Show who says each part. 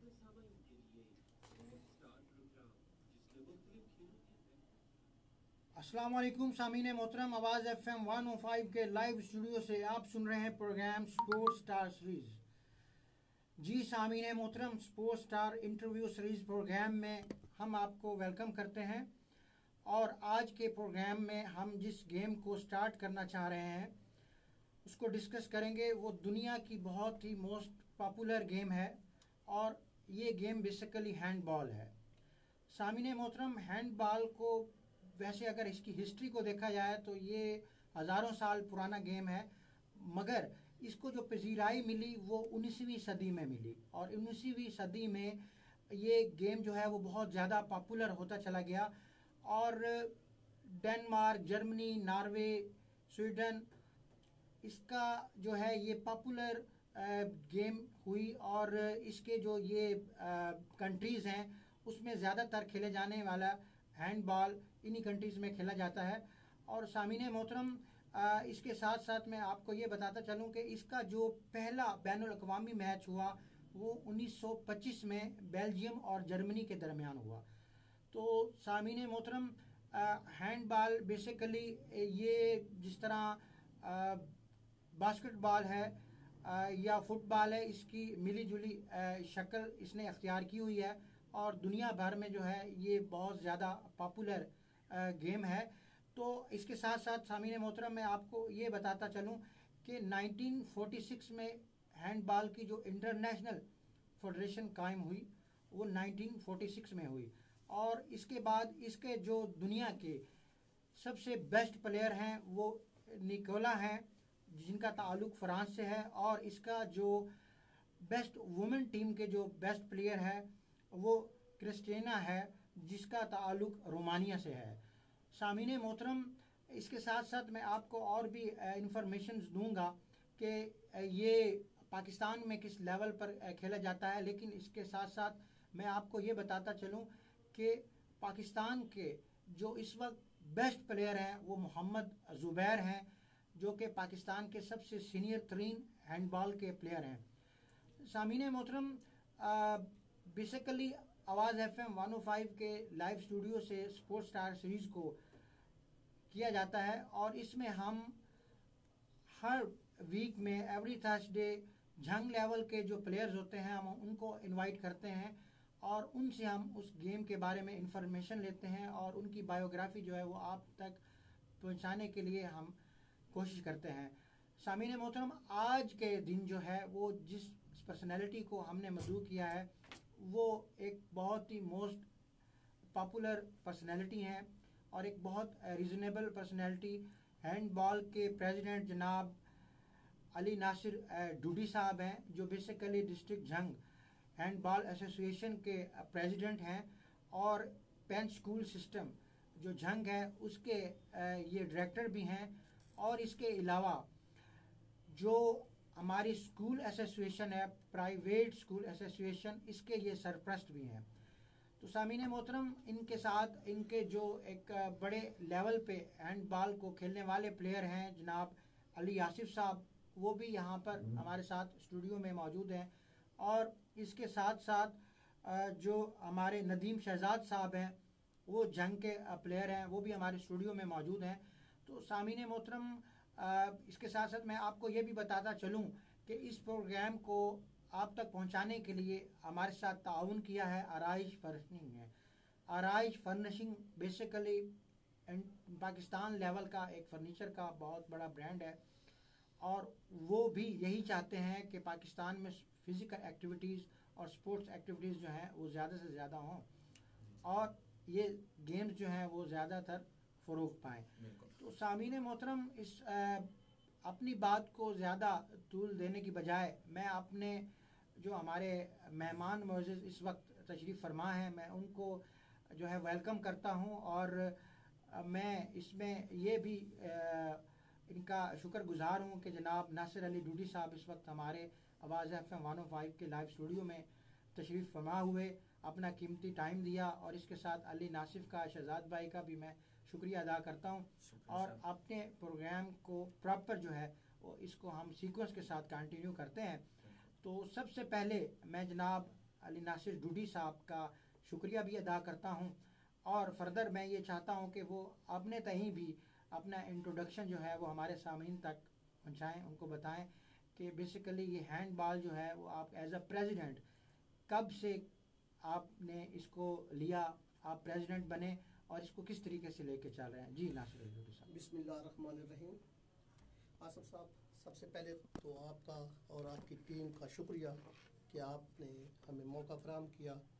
Speaker 1: अस्सलाम वालेकुम सामीन मोहतरम, आवाज़ FM 105 के लाइव स्टूडियो से आप सुन रहे हैं प्रोग्राम स्पोर्ट्स स्टार सीरीज़। जी सामीन मोहतरम, sports star interview series programme में हम आपको वेलकम करते हैं। और आज के प्रोग्राम में हम जिस गेम को स्टार्ट करना चाह रहे हैं उसको डिस्कस करेंगे। वो दुनिया की बहुत ही मोस्ट पॉपुलर गेम है और ये गेम बेसिकली हैंडबॉल है। सामीन मोहतरम, हैंडबॉल को वैसे अगर इसकी हिस्ट्री को देखा जाए तो ये हज़ारों साल पुराना गेम है, मगर इसको जो पजीराई मिली वो 19वीं सदी में मिली। और 19वीं सदी में ये गेम जो है वो बहुत ज़्यादा पॉपुलर होता चला गया और डेनमार्क, जर्मनी, नॉर्वे, स्वीडन, इसका जो है ये पॉपुलर गेम हुई। और इसके जो ये कंट्रीज़ हैं उसमें ज़्यादातर खेले जाने वाला हैंडबॉल इन्हीं कंट्रीज़ में खेला जाता है। और सामीने मोहतरम, इसके साथ साथ मैं आपको ये बताता चलूँ कि इसका जो पहला बैनुल अक़वामी मैच हुआ वो 1925 में बेल्जियम और जर्मनी के दरमियान हुआ। तो सामीने मोहतरम, हैंडबॉल बेसिकली ये जिस तरह बास्केटबॉल है या फुटबॉल है, इसकी मिली जुली शक्ल इसने अख्तियार की हुई है और दुनिया भर में जो है ये बहुत ज़्यादा पॉपुलर गेम है। तो इसके साथ साथ सामीन मोहतरम मैं आपको ये बताता चलूँ कि 1946 में हैंडबॉल की जो इंटरनेशनल फेडरेशन कायम हुई वो 1946 में हुई। और इसके बाद इसके जो दुनिया के सबसे बेस्ट प्लेयर हैं वो निकोला हैं, जिनका ताल्लुक फ्रांस से है। और इसका जो बेस्ट वुमेन टीम के जो बेस्ट प्लेयर है वो क्रिस्टीना है, जिसका ताल्लुक रोमानिया से है। सामीने मोहतरम, इसके साथ साथ मैं आपको और भी इंफॉर्मेशन दूंगा कि ये पाकिस्तान में किस लेवल पर खेला जाता है। लेकिन इसके साथ साथ मैं आपको ये बताता चलूँ कि पाकिस्तान के जो इस वक्त बेस्ट प्लेयर हैं वो मोहम्मद ज़ुबैर हैं, जो कि पाकिस्तान के सबसे सीनियर तरीन हैंडबॉल के प्लेयर हैं। सामीने मोहतरम, बेसिकली आवाज़ FM 105 के लाइव स्टूडियो से स्पोर्ट्स स्टार सीरीज़ को किया जाता है और इसमें हम हर वीक में एवरी थर्सडे जंग लेवल के जो प्लेयर्स होते हैं हम उनको इनवाइट करते हैं और उनसे हम उस गेम के बारे में इंफॉर्मेशन लेते हैं और उनकी बायोग्राफी जो है वो आप तक पहुंचाने के लिए हम कोशिश करते हैं। सामीन मोहतरम, आज के दिन जो है वो जिस पर्सनैलिटी को हमने मदऊ किया है वो एक बहुत ही मोस्ट पॉपुलर पर्सनैलिटी हैं और एक बहुत रीज़नेबल पर्सनैलिटी हैंडबॉल के प्रेसिडेंट जनाब अली नासिर डूडी साहब हैं, जो basically district Jhang handball association के प्रेसिडेंट हैं और पेन स्कूल सिस्टम जो जंग है उसके ये डायरेक्टर भी हैं। और इसके अलावा जो हमारी स्कूल एसोसिएशन है, प्राइवेट स्कूल एसोसिएशन, इसके ये सरपरस्त भी हैं। तो सामीन मोहतरम, इनके साथ इनके जो एक बड़े लेवल पे हैंडबॉल को खेलने वाले प्लेयर हैं जनाब अली आसिफ साहब, वो भी यहाँ पर हमारे साथ स्टूडियो में मौजूद हैं। और इसके साथ साथ जो हमारे नदीम शहजाद साहब हैं वो जंग के प्लेयर हैं, वो भी हमारे स्टूडियो में मौजूद हैं। तो सामीन मोहतरम, इसके साथ साथ मैं आपको ये भी बताता चलूँ कि इस प्रोग्राम को आप तक पहुंचाने के लिए हमारे साथ ताउन किया है आराइश फर्निशिंग है। Araish furnishing basically Pakistan level का एक फर्नीचर का बहुत बड़ा ब्रांड है और वो भी यही चाहते हैं कि पाकिस्तान में फिज़िकल एक्टिविटीज़ और स्पोर्ट्स एक्टिविटीज़ जो हैं वो ज़्यादा से ज़्यादा हों और ये गेम्स जो हैं वो ज़्यादातर फ़रोग़ पाएँ। तो सामीन मोहतरम, इस अपनी बात को ज़्यादा तूल देने की बजाय मैं अपने जो हमारे मेहमान मोअज़्ज़ज़ इस वक्त तशरीफ़ फरमा हैं मैं उनको जो है वेलकम करता हूं। और मैं इसमें ये भी इनका शुक्रगुज़ार हूं कि जनाब नासिर अली डूडी साहब इस वक्त हमारे आवाज़ FM 105 के लाइव स्टूडियो में तशरीफ़ फरमा हुए, अपना कीमती टाइम दिया। और इसके साथ अली नासिफ का, शहजाद भाई का भी मैं शुक्रिया अदा करता हूं। और अपने प्रोग्राम को प्रॉपर जो है वो इसको हम सीक्वेंस के साथ कंटिन्यू करते हैं। तो सबसे पहले मैं जनाब अली नासिर डूडी साहब का शुक्रिया भी अदा करता हूँ। और फर्दर मैं ये चाहता हूँ कि वो अपने तहीं भी अपना इंट्रोडक्शन जो है वो हमारे सामीन तक पहुँचाएँ, उनको बताएं कि बेसिकली ये हैंडबॉल जो है वो आप एज अ प्रेसिडेंट कब से आपने इसको लिया, आप प्रेसिडेंट बने और इसको किस तरीके से लेके चल रहे हैं। जी नासिर डूडी साहब।
Speaker 2: बिस्मिल्लाहिर्रहमानिर्रहीम। आसिफ साहब, सबसे पहले तो आपका और आपकी टीम का शुक्रिया कि आपने हमें मौका फराहम किया